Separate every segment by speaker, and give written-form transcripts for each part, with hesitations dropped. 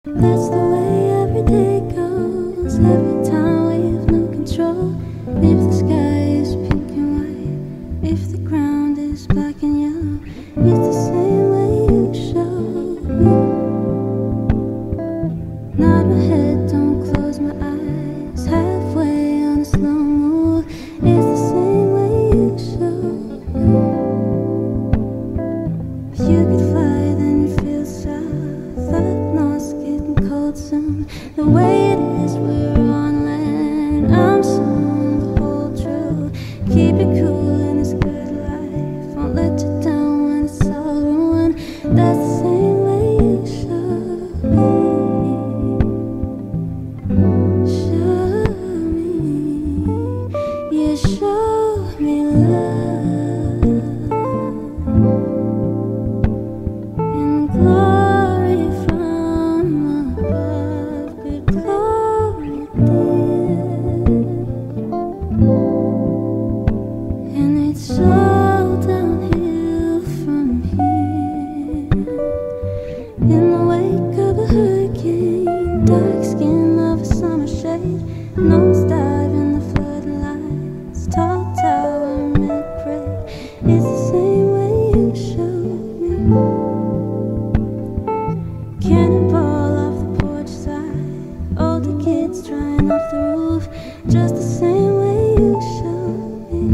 Speaker 1: That's the way every day goes. Every time we have no control. If the sky is pink and white, if the ground is black and yellow, it's the same way you show me. Nod my head, don't close my eyes. Halfway on a slow move, it's the same way you show me. If you could fly, then you feel south. That north's getting cold soon. The way it is, we're on land. I'm someone to hold true. Keep it cool in this good life. Won't let you down when it's all ruined. That's the same way you show me. Show me. You show me love and glory from above. Good glory, dear. And it's all downhill from here. In the wake of a hurricane, dark skin of a summer shade, nosedive in the floodlights, tall tower, mid-grade. It's the same way you showed me. Cannonball off the porch side, older kids trying off the roof, just the same way you showed me.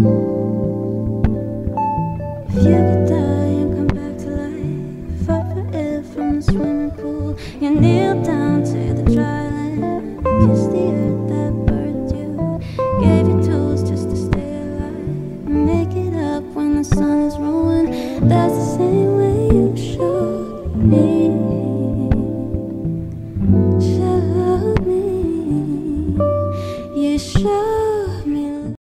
Speaker 1: If you could die and come back to life, fight for air from the swimming pool, you kneel down to the dry land, kiss the earth that birthed you, gave you tools just to stay alive, and make it up when the sun is ruined. That's the same way you showed me. Showed me. You showed